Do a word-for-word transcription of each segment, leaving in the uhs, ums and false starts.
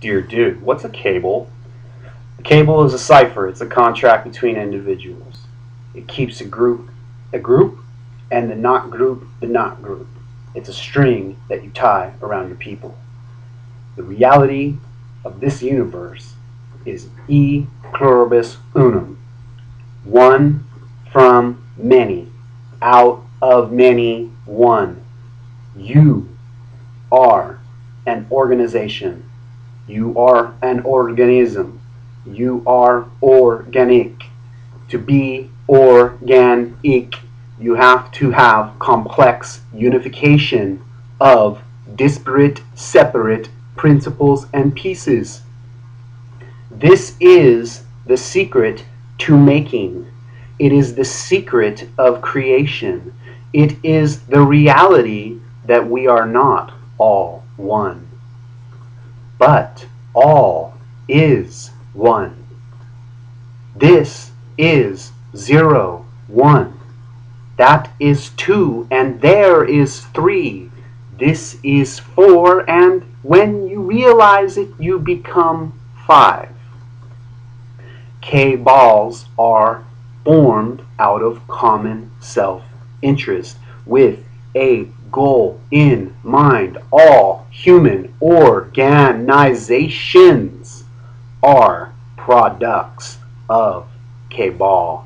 Dear dude, what's a cable? A cable is a cipher. It's a contract between individuals. It keeps a group a group and the not group the not group. It's a string that you tie around your people. The reality of this universe is e pluribus unum, one from many, out of many, one. You are an organization. You are an organism. You are organic. To be organic, you have to have complex unification of disparate, separate principles and pieces. This is the secret to making. It is the secret of creation. It is the reality that we are not all one, but all is one. This is zero, one. That is two, and there is three. This is four, and when you realize it, you become five. K-balls are formed out of common self-interest with a goal in mind. All human organizations are products of Cabala.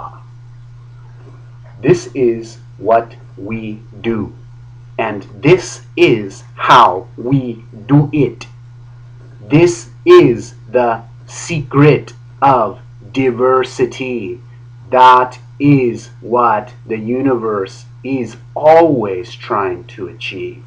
This is what we do, and this is how we do it. This is the secret of diversity. That is what the universe is always trying to achieve.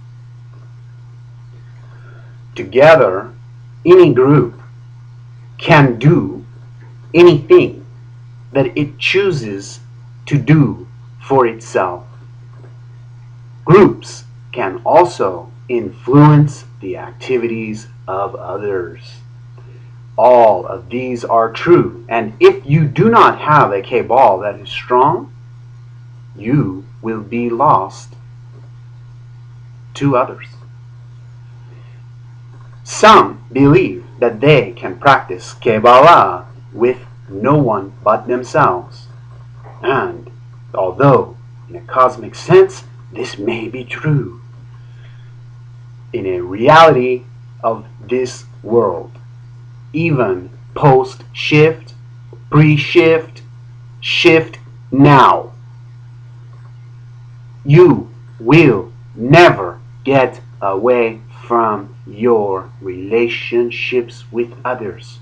Together, any group can do anything that it chooses to do for itself. Groups can also influence the activities of others. All of these are true, and if you do not have a cabal that is strong, you will be lost to others. Some believe that they can practice Cabala with no one but themselves, and although in a cosmic sense this may be true, in a reality of this world, even post-shift, pre-shift, shift now, you will never get away from your relationships with others.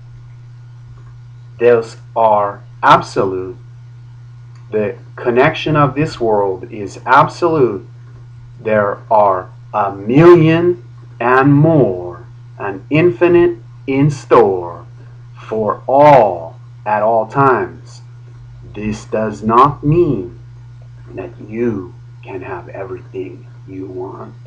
Those are absolute. The connection of this world is absolute. There are a million and more, an infinite in store for all at all times. This does not mean that you can have everything you want.